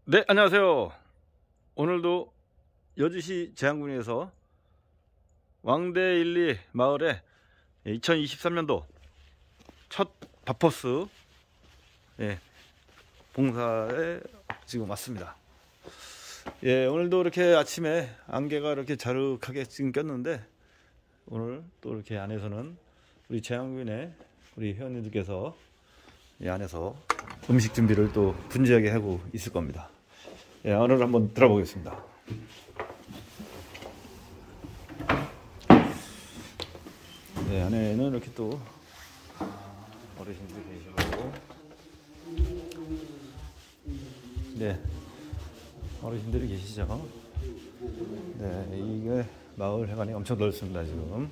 네, 안녕하세요. 오늘도 여주시 제한군에서 왕대 1, 2 마을에 2023년도 첫 밥버스 봉사에 지금 왔습니다. 오늘도 이렇게 아침에 안개가 이렇게 자륵하게 지금 꼈는데, 오늘 또 이렇게 안에서는 우리 제한군의 우리 회원님들께서 이 안에서 음식 준비를 또 분주하게 하고 있을 겁니다. 안으로 한번 들어보겠습니다. 안에는 이렇게 또 어르신들이 계시고, 어르신들이 계시죠. 이게 마을 회관이 엄청 넓습니다, 지금.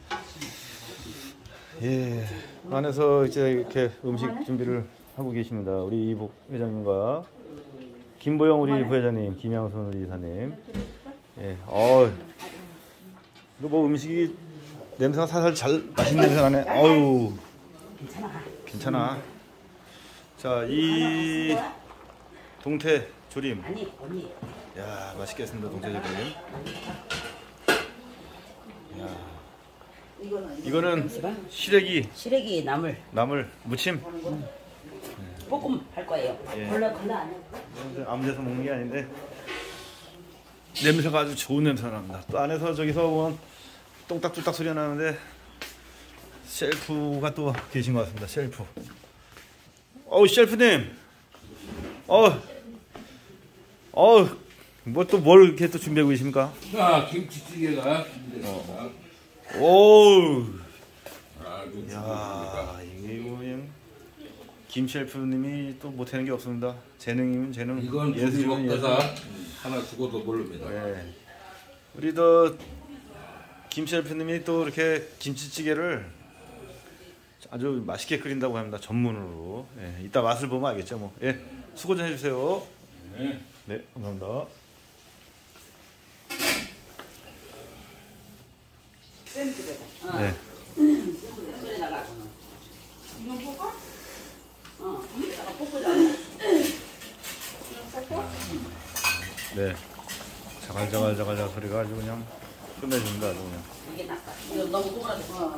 안에서 이제 이렇게 음식 준비를 하고 계십니다. 우리 이복 회장님과 김보영 우리 부회장님, 김양순 우리 이사님. 이거 뭐 음식이 냄새가 살살 잘 맛있는 냄새가 나네. 어유, 괜찮아. 자, 이 동태 조림. 야, 맛있겠습니다, 동태 조림. 야, 이거는 시래기 나물 무침. 볶음 할 거예요. 아무 데서 먹는 게 아닌데 냄새가 아주 좋은 냄새가 납니다. 또 안에서 저기서 보면 똥딱뚝딱 소리가 나는데 셰프가 또 계신 것 같습니다. 셰프. 셰프님. 뭐 또 뭘 이렇게 또 준비하고 계십니까? 김치찌개가 준비됐습니다. 야, 이게 그냥 김 셰프님이 또 못하는 게 없습니다. 재능이면 재능. 이건 둘이 먹다가 하나 죽어도 모릅니다. 우리 또 김 셰프님이 또 이렇게 김치찌개를 아주 맛있게 끓인다고 합니다. 전문으로. 이따 맛을 보면 알겠죠, 뭐. 수고 좀 해주세요. 네, 감사합니다. 자갈자갈 소리가 아주 그냥 끝내줍니다. 아주 그냥. 이게 낫다. 이거 너무 동그랗게.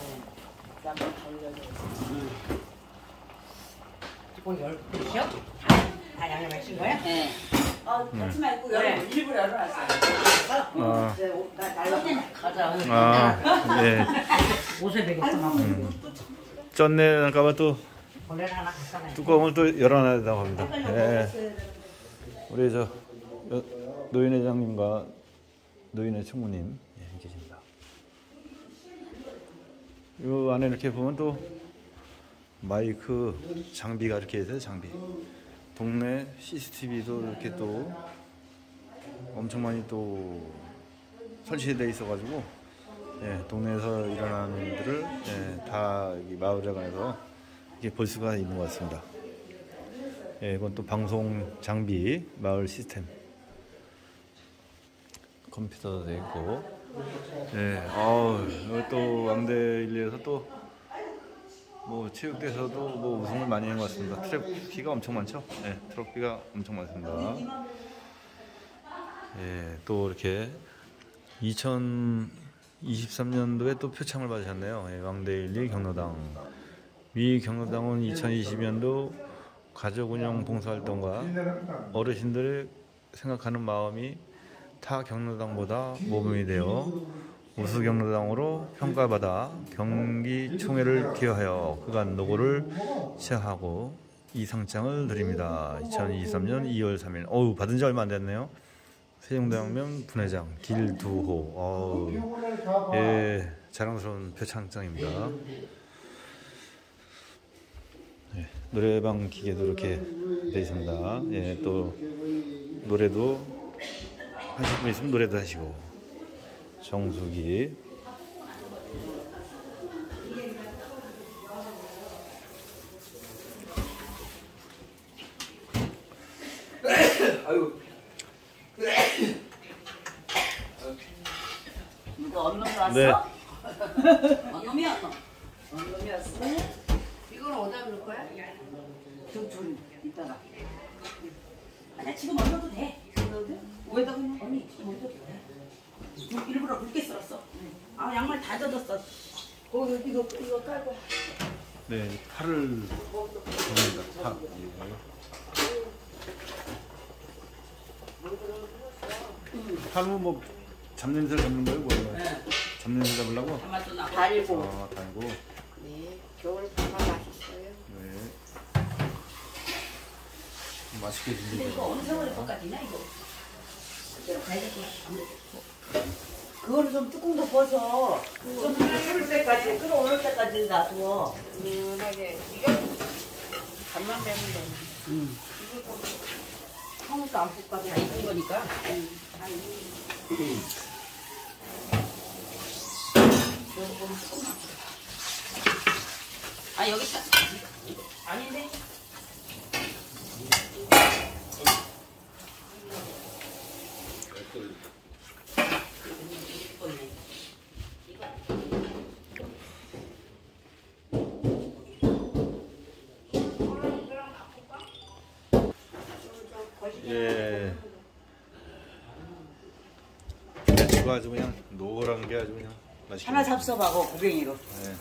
이거 10개요? 다 양념하신 거야? 네. 같이 말고 일부러 열어놨어요. 가자. 옷에 베겠구나. 쩐내 날까봐 또 뚜껑을 또 열어놔야 된다고 합니다. 우리 노인 회장님과 노인회 총무님 계십니다. 이 안에 이렇게 보면 또 마이크 장비가 이렇게 있어요. 장비. 동네 CCTV도 이렇게 또 엄청 많이 또 설치되어 있어가지고 동네에서 일어나는 일들을 다 여기 마을회관에서 이렇게 볼 수가 있는 것 같습니다. 이건 또 방송 장비, 마을 시스템 컴퓨터도 되어 있고, 여기 또 왕대 1리에서 또 뭐 체육대에서도 뭐 우승을 많이 한 것 같습니다. 트로피가 엄청 많죠? 트로피가 엄청 많습니다. 또 이렇게 2023년도에 또 표창을 받으셨네요. 왕대 1리 경로당. 위 경로당은 2020년도 가족운영 봉사활동과 어르신들을 생각하는 마음이 타 경로당보다 모범이 되어 우수 경로당으로 평가받아 경기총회를 기여하여 그간 노고를 시작하고 이 상장을 드립니다. 2023년 2월 3일. 받은 지 얼마 안 됐네요. 세종대왕면 분회장 길두호. 자랑스러운 표창장입니다. 노래방 기계도 이렇게 되어 있습니다. 또 노래도 하실 분 있으면 노래도 하시고. 정수기. 이거 언놈이 왔어? 언놈이 왔어? 언놈이 왔어? 이걸 어디다 놓을 거야? 좀 이따가. 아니 지금 얼려도 돼. 왜다 그냥 언니 지금 얼려도 돼. 일부러 굵게 썰었어. 아 양말 다 젖었어. 이거 깔고. 네, 파를 접니다. 파. 파는 뭐 잡냄새를 잡는 거예요? 뭐예요? 네. 잡냄새 잡으려고? 가마도 나고. 달고. 아, 달고. 네, 겨울 파가 맛있어요. 네. 맛있게 근데 드시고. 이거 어느 세월에 볶아지냐 이거? 그대로 가야 될 거야. 그거를 좀 뚜껑도 벗어. 좀 끓을 때까지, 끓어오를 때까지 놔두어. 은하게. 이거 간만 빼면 돼. 한국도 안 볶아. 다 익은 거니까. 아 여기 있다. 아닌데? 예. 배추가 아주 그냥 노란 게 아주 그냥 맛있게. 하나 잡숴봐고 고갱이로. 네.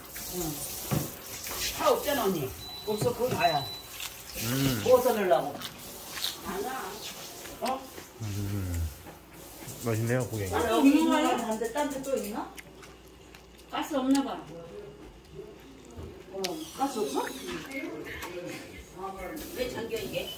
파 없잖아 언니. 없어, 그건 다야. 구워서 넣으려고. 어? 맛있네요, 고객님. 여기 있는 거야? 딴데 또 있나? 가스 없나 봐. 가스 없어? 왜 잠겨 이게?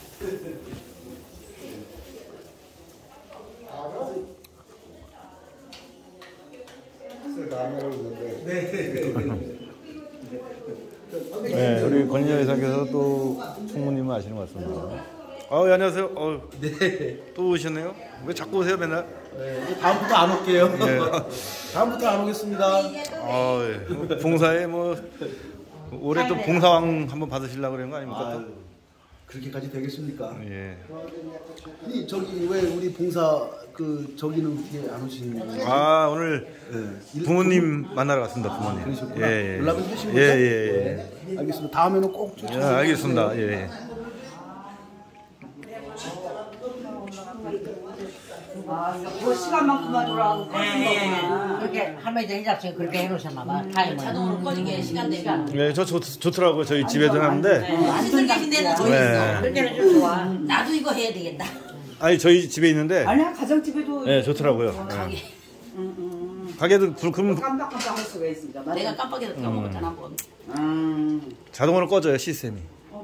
네, 우리 권인영 회사께서 또 총무님을 아시는 것 같습니다. 예, 안녕하세요. 네. 또 오셨네요? 왜 자꾸 오세요, 맨날? 네. 다음부터 안 올게요. 네. 다음부터 안 오겠습니다. 예. 봉사에 뭐 올해 또 봉사왕 한번 받으시려고 그런 거 아닙니까? 아유, 그렇게까지 되겠습니까? 또? 예. 아니, 저기 왜 우리 봉사 그 저기는 어떻게 안 오시는 거예요? 아, 오늘 네. 부모님 만나러 갔습니다, 부모님. 그러셨구나. 예, 예. 연락은 하신 거죠? 예. 네. 알겠습니다. 다음에는 꼭 예, 쫓아주세요. 알겠습니다. 예. 아, 이거 그 시간만큼만 돌아가고 꺼진 거구나. 그렇게 할머니들 해잡지 그렇게 해놓으셨나 봐. 타임을. 자동으로 꺼지게 시간 되면. 예, 저 좋더라고요. 저희 집에도 하는데. 시술 계신 데는 저기 네. 있어. 그럴 때는 좀 좋아. 나도 이거 해야 되겠다. 아니, 저희 집에 있는데. 아니야, 가정집에도 예, 좋더라고요. 가게. 가게도 그럼 깜빡깜빡 할 수가 있으니까. 맞아. 내가 깜빡해서 껴먹었잖아 한번. 자동으로 꺼져요, 시스템이.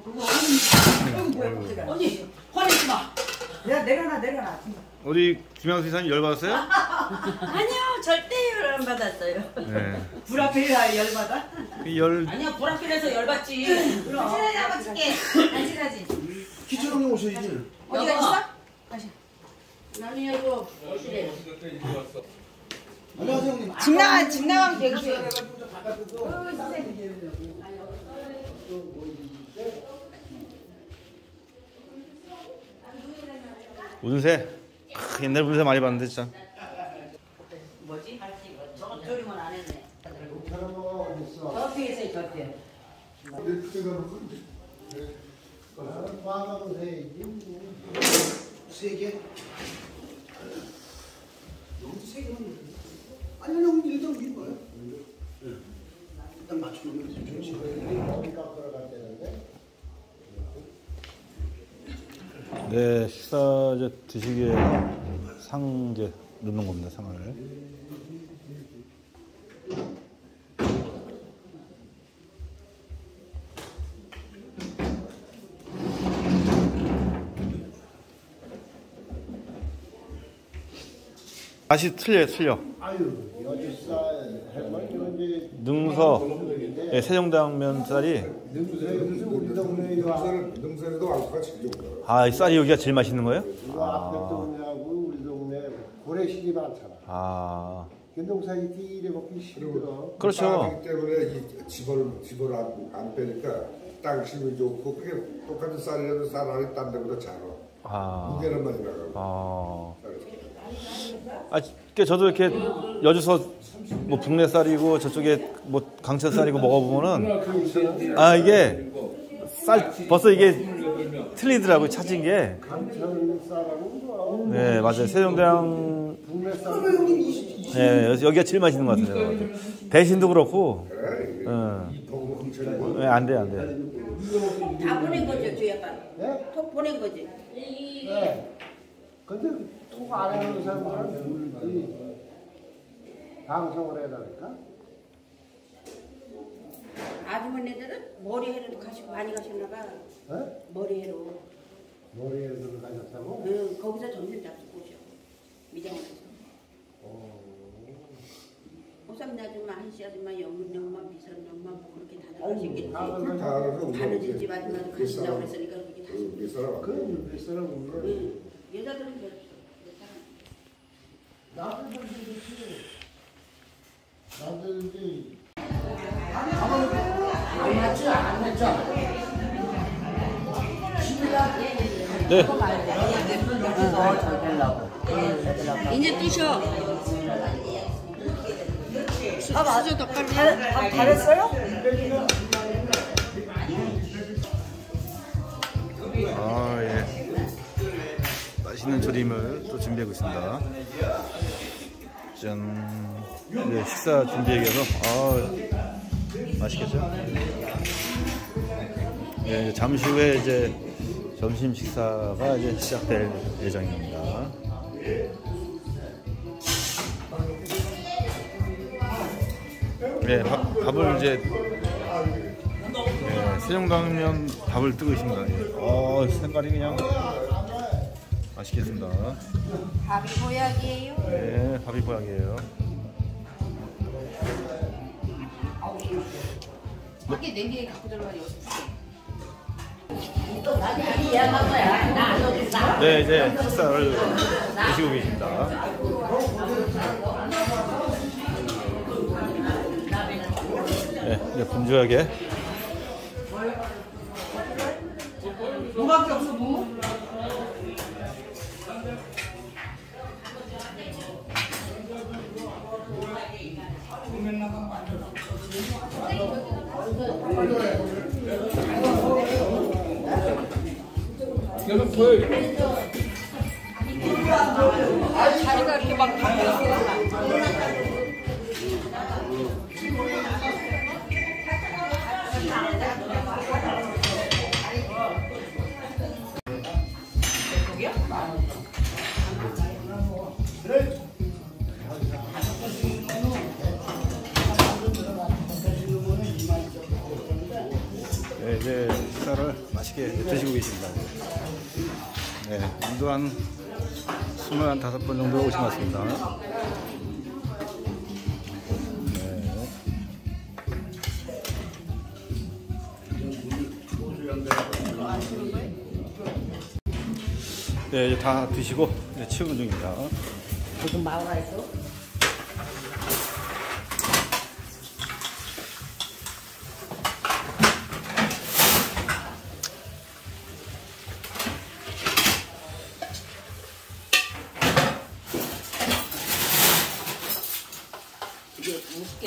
언니 화내지 마. 야, 내려놔. 우리 김양수 이사님 열받았어요? 아니요, 절대 안 받았어요. 네. 불 앞에 열받아? 열 아니야 불합필해서 열받지. 친하지 한번 줄게. 안 친하지? 기초령이 오셔야지. 어디가 있어? 나는 이거 안녕하세요, 형님. 집 나가면 되겠지. 운세. 옛날 운세 많이 봤는데 진짜. 뭐지? 저거 조림은 안 했네. 저뒤에 있어요, 저뒤에. 세 개? 여기도 세 개만 아니, 형 일단 위인 거예요? 일단 맞춰놓으면 좋지. 네, 식사 이제 드시기에 상 이제 넣는 겁니다, 상을. 맛이 틀려. 아유, 여기 쌀, 해물, 이제 능서, 예, 세종당면 쌀이. 우리 동네가 능선에도 왕수가 제일 좋고요. 아, 이 쌀이 여기가 제일 맛있는 거예요? 이거 앞에 동네하고 우리 동네 고래식이 많잖아. 아, 견동산이 띠래 먹기 힘들어. 그렇죠. 땅이기 때문에 이 집을 안 빼니까 땅심이 좋고 그게 똑같은 쌀이라도 쌀 안에 딴 데보다 작아. 아, 무게는 많이 나가고. 아. 아, 그러니까 저도 이렇게 여주서 뭐 북내 쌀이고 저쪽에 뭐 강천 쌀이고 먹어보면은 아 이게 쌀 벌써 이게 틀리더라고요. 찾은 게. 강철 쌀하고 뭐 네, 맞아요. 세종대왕. 국내 쌀 네, 여기가 제일 맛있는 것 같아요. 대신도 그렇고. 네, 안 돼, 안 돼. 다 보낸 거죠, 저 약간. 네? 톡 보낸 거지. 네. 근데 톡 안 해놓은 사람들은 모르지. 방송을 해달까? 아주머니들은 머리해로 가시고 많이 가셨나 봐. 네? 머리해로. 머리에 들어가셨다고? 응, 거기서 점심 잡수고 오셔. 미장에서. 호삼 아줌마, 한씨 아줌마, 영문 영마, 미선 영마 뭐 그렇게 다들 하시겠지. 다 알아서 가는 집집 아줌마도 가신다고 그 그랬으니까 그렇게 다시. 그 사람 그 뱃사람 우리가 응. 여자들은 몇 사람. 나도 그렇지. 나도 이제 안 맞지 안 맞죠? 네. 이제 뜨셔. 수저 덕갈비. 잘했어요? 아, 예. 맛있는 조림을 또 준비하고 있습니다. 짠. 네, 식사 준비하기 위해서. 아, 맛있겠죠? 네, 이제 잠시 후에 이제 점심 식사가 이제 시작될 예정입니다. 네, 밥을 이제 네, 세종당면 밥을 뜨고 있습니다. 색깔이 그냥 맛있겠습니다. 밥이 보약이에요. 네, 밥이 보약이에요. 밖에 냉장고에 갖고 들어가니 여기서 네, 이제 식사를 드시고 계십니다. 네, 이제 분주하게. 무밖에 없어, 무? 자리가 이렇게 막 네, 이제 식사를 맛있게 드시고 계십니다. 네, 오늘도 한 25번 정도 오신 것 같습니다. 네. 네, 이제 다 드시고 이제 치우는 중입니다. 지금 마을에서 이게 무섭게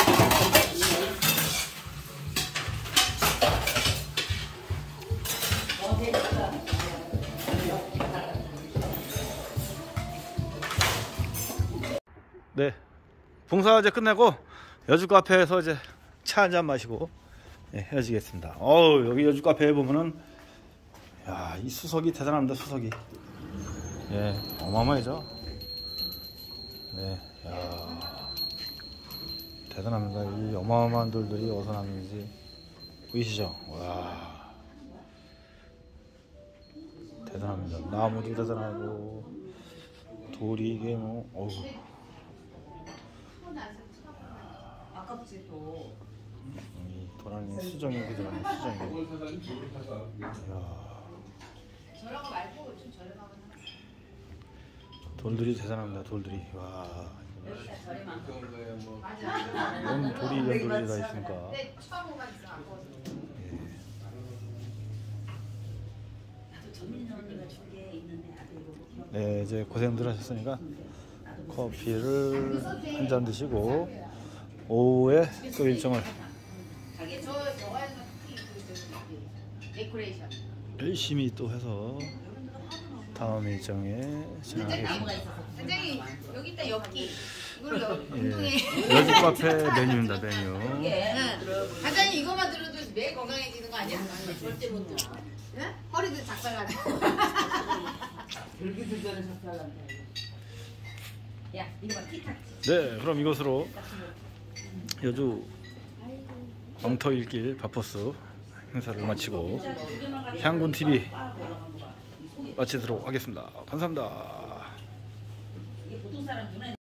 네, 봉사 이제 끝내고 여주 카페에서 이제 차 한잔 마시고 네, 헤어지겠습니다. 여기 여주 카페에 보면은 야, 이 수석이 대단합니다. 수석이 예, 어마어마하죠. 네, 야, 대단합니다. 이 어마어마한 돌들이 어디서 났는지 보이시죠? 와, 대단합니다. 나무도 대단하고 돌이 이게 뭐 어우. 아깝지 또. 이 도라니 수정이 들어가는 수정이. 저런 말고 좀 저렴하면 돌들이 대단합니다. 돌들이 와. 이런 돌이 이런 돌이 다 있으니까. 처음 오가 있어 안 먹어서. 나도 전민 언니가 준 게 있는데 아들 네, 이제 고생들 하셨으니까 커피를 한 잔 드시고 오후에 또 일정을. 저거에서 데코레이션. 열심히 또 해서 다음 일정에 진행하겠습니다. 단장님 여기 있다 엽기. 이걸 예, 운동해. 여기 카페 메뉴입니다. 메뉴. 응. 단장님 이거만 들어도 매일 건강해지는 거 아니야? 절대 못 들어. 응? 허리도 작살나고. 별기들 전에 작살난다. 야 이거 봐 티타치. 네, 그럼 이것으로 여주 엉터일길 바포스 행사를 마치고 향군 TV 마치도록 하겠습니다. 감사합니다. 이게 보통 사람 눈에